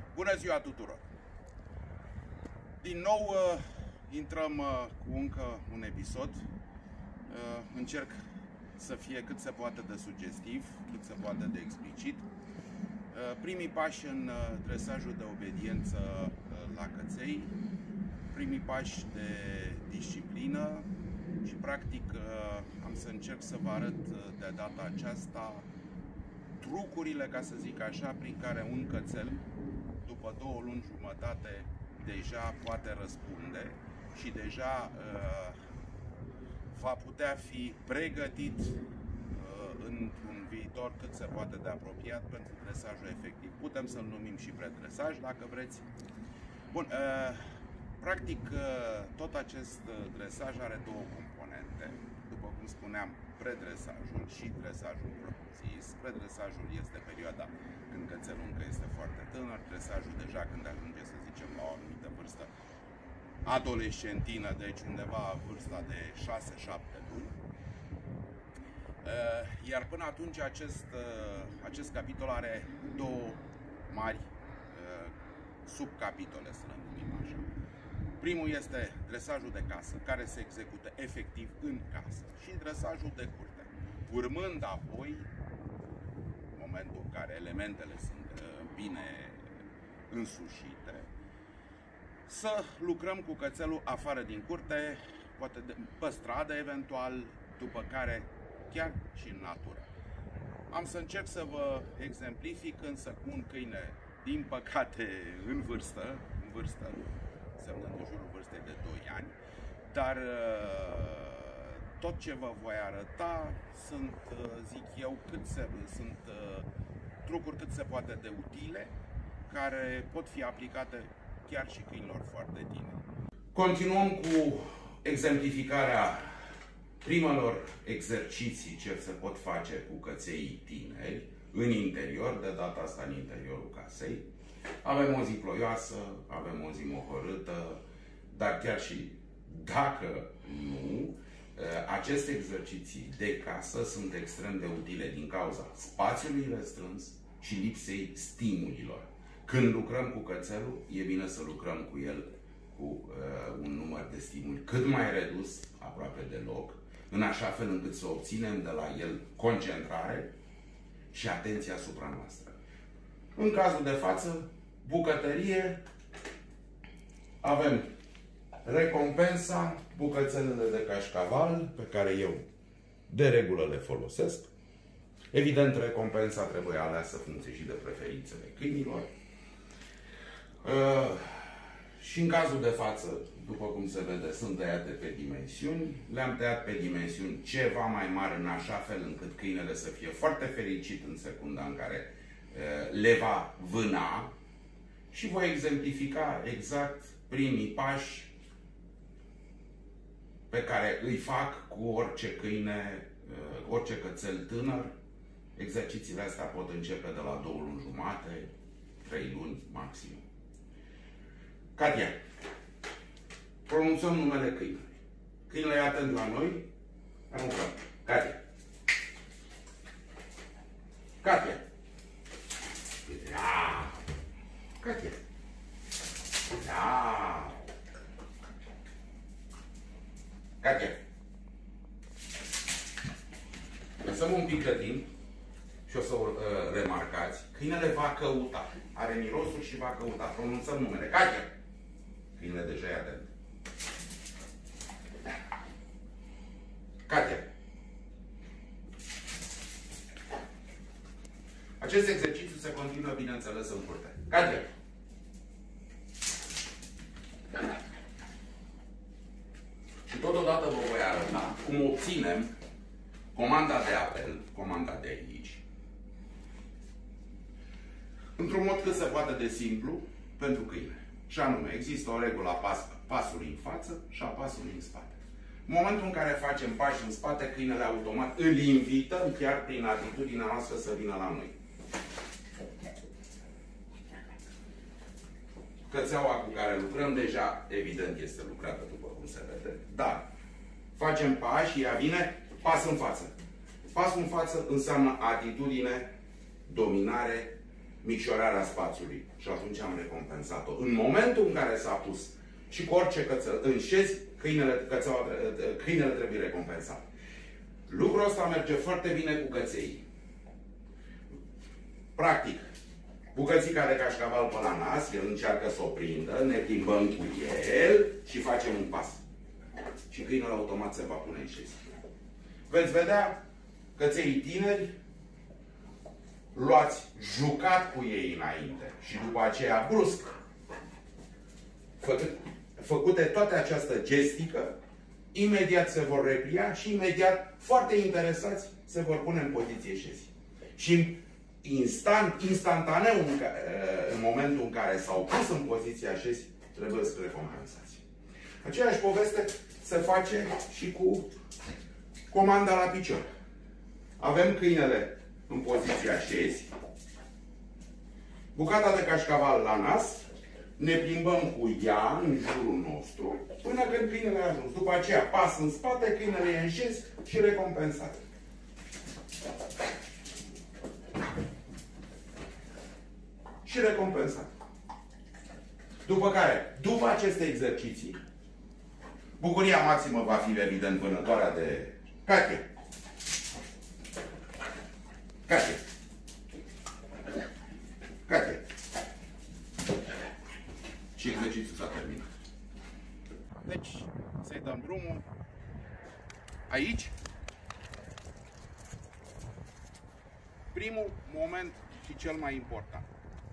Bună ziua tuturor! Din nou intrăm cu încă un episod. Încerc să fie cât se poate de sugestiv, cât se poate de explicit. Primii pași în dresajul de obediență la căței, primii pași de disciplină și practic am să încerc să vă arăt de data aceasta trucurile, ca să zic așa, prin care un cățel după 2 luni jumătate deja poate răspunde și deja va putea fi pregătit într-un viitor cât se poate de apropiat pentru dresajul efectiv. Putem să-l numim și predresaj, dacă vreți. Bun, practic tot acest dresaj are 2 componente. După cum spuneam, predresajul și dresajul propriu-zis. Predresajul este perioada când cățelul încă este foarte tânăr, dresajul deja când ajunge, să zicem, la o anumită vârstă adolescentină, deci undeva vârsta de 6-7 luni. Iar până atunci acest capitol are 2 mari subcapitole, să le numim așa. Primul este dresajul de casă, care se execută efectiv în casă, și dresajul de curte. Urmând apoi, în momentul în care elementele sunt bine însușite, să lucrăm cu cățelul afară din curte, poate pe stradă eventual, după care chiar și în natură. Am să încerc să vă exemplific însă cu un câine, din păcate, în vârstă, semnând în jurul vârstei de 2 ani, dar tot ce vă voi arăta sunt, zic eu, sunt trucuri cât se poate de utile, care pot fi aplicate chiar și câinilor foarte tineri. Continuăm cu exemplificarea primelor exerciții ce se pot face cu căței tineri în interior, de data asta în interiorul casei. Avem o zi ploioasă, avem o zi mohorâtă, dar chiar și dacă nu, aceste exerciții de casă sunt extrem de utile din cauza spațiului restrâns și lipsei stimulilor. Când lucrăm cu cățelul, e bine să lucrăm cu el cu un număr de stimuli cât mai redus, aproape deloc, în așa fel încât să obținem de la el concentrare și atenție asupra noastră. În cazul de față, bucătărie, avem recompensa, bucățelele de cașcaval, pe care eu de regulă le folosesc. Evident, recompensa trebuie aleasă funcție și de preferințele câinilor. Și în cazul de față, după cum se vede, sunt tăiate pe dimensiuni. Le-am tăiat pe dimensiuni ceva mai mari, în așa fel încât câinele să fie foarte fericit în secunda în care le va vâna. Și voi exemplifica exact primii pași pe care îi fac cu orice câine, orice cățel tânăr. Exercițiile astea pot începe de la 2 luni jumate, 3 luni maxim. Katia, pronunțăm numele câinului. Câinele e atent la noi. Aruncăm. Katia. Katia. Da. Katia. Da. Katia. Lăsăm un pic de timp și o să remarcați. Câinele va căuta. Are mirosul și va căuta. Pronunțăm numele. Katia. Câinele deja e atent. Katia. Acest exercițiu se continuă, bineînțeles, în curte. Katia. Și totodată vă voi arăta cum obținem comanda de apel, comanda de aici, într-un mod cât se poate de simplu pentru câine. Și anume, există o regulă a pasului în față și a pasului în spate. În momentul în care facem pași în spate, câinele automat îl invităm chiar prin atitudinea noastră să vină la noi. Cățeaua cu care lucrăm deja, evident, este lucrată după cum se vede, dar facem pași, ea vine, pas în față. Pasul în față înseamnă atitudine, dominare, micșorarea spațiului și atunci am recompensat-o. În momentul în care s-a pus și cu orice cățel înșezi, câinele trebuie recompensat. Lucrul ăsta merge foarte bine cu căței. Practic, bucățica de cașcaval pe la nas, el încearcă să o prindă, ne plimbăm cu el și facem un pas. Și câinele automat se va pune în șezi. Veți vedea căței tineri, luați, jucat cu ei înainte și după aceea brusc, făcute toate această gestică, imediat se vor replia și imediat, foarte interesați, se vor pune în poziție șezi. Și instantaneu, în momentul în care s-au pus în poziția șezi, trebuie să recompensați. Aceeași poveste se face și cu comanda la picior. Avem câinele în poziția șezi, bucata de cașcaval la nas, ne plimbăm cu ea în jurul nostru până când câinele a ajuns. După aceea pas în spate, câinele e în șezi și recompensat. Și recompensat. După care, după aceste exerciții, bucuria maximă va fi, evident, vânătoarea de cache. Cache. Cache. Și exercițiul s-a terminat. Deci, să-i dăm drumul. Aici, primul moment și cel mai important.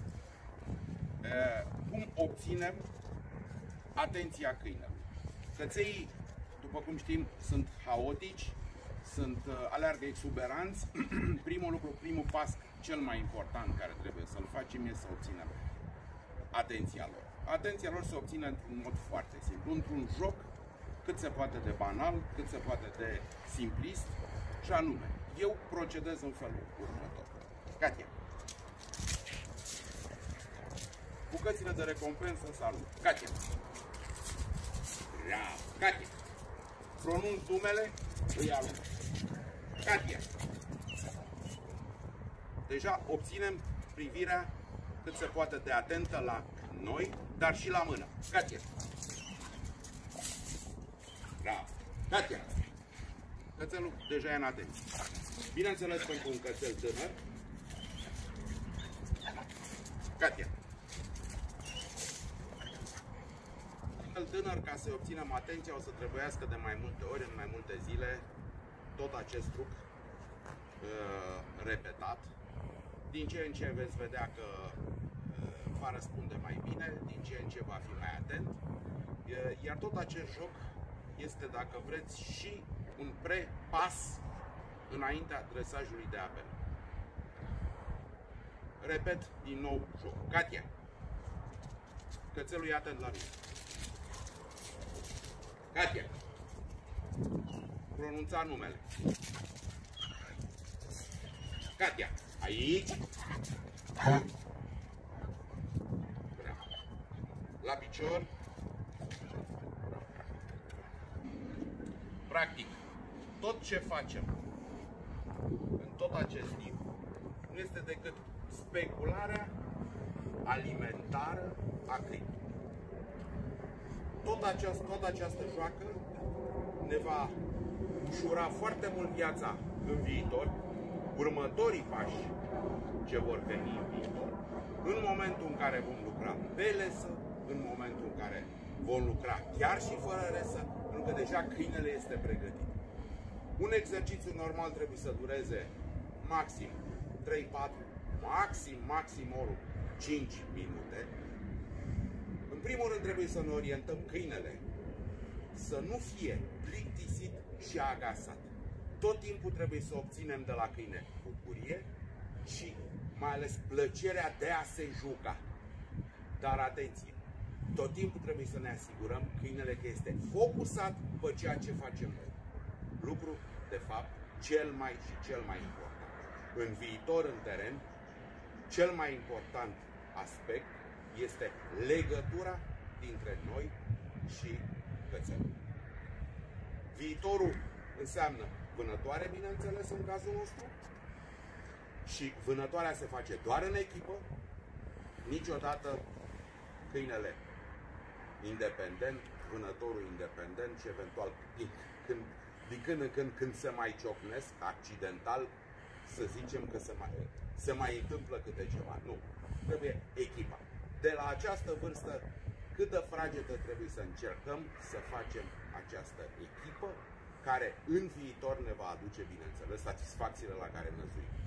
Cum obținem atenția câinelui? Căței, după cum știm, sunt haotici, aleargă exuberanți. Primul lucru, primul pas, cel mai important care trebuie să-l facem este să obținem atenția lor. Atenția lor se obține într-un mod foarte simplu, într-un joc cât se poate de banal, cât se poate de simplist, și anume, eu procedez în felul următor. Katia. Bucățile de recompensă salut. Katia. Bravo. Katia. Pronunț numele, îi arunc. Katia. Deja obținem privirea cât se poate de atentă la noi, dar și la mână. Katia. Bravo. Katia. Cățelul deja e în atenție. Bineînțeles, pentru un cățel tânăr. Katia. Cățel tânăr, ca să obținem atenția, o să trebuiască de mai multe ori, în mai multe zile, tot acest truc repetat. Din ce în ce veți vedea că va răspunde mai bine, din ce în ce va fi mai atent. Iar tot acest joc este, dacă vreți, și un pre-pas înaintea dresajului de apel. Repet din nou joc. Katia. Cățelul e atent la mine. Katia. Pronunța numele. Katia. Aici. Bravo. La picior. Practic, tot ce facem în tot acest timp nu este decât specularea alimentară a câinilor. Tot această joacă ne va ușura foarte mult viața în viitor, următorii pași ce vor veni în viitor, în momentul în care vom lucra pe lesă, în momentul în care vom lucra chiar și fără lesă, pentru că deja câinele este pregătit. Un exercițiu normal trebuie să dureze maxim 3-4, maxim 5 minute. În primul rând trebuie să ne orientăm câinele să nu fie plictisit și agasat. Tot timpul trebuie să obținem de la câine bucurie și mai ales plăcerea de a se juca. Dar atenție! Tot timpul trebuie să ne asigurăm câinele că este focusat pe ceea ce facem noi. Lucru, de fapt, cel mai important. În viitor, în teren, cel mai important aspect este legătura dintre noi și cățel. Viitorul înseamnă vânătoare, bineînțeles, în cazul nostru, Și vânătoarea se face doar în echipă, niciodată câinele independent, vânătorul independent și eventual din când în când se mai ciocnesc, accidental, să zicem că se mai întâmplă câte ceva. Nu. Trebuie echipa. De la această vârstă, cât de fragedă trebuie să încercăm să facem această echipă care în viitor ne va aduce, bineînțeles, satisfacțiile la care năzuim.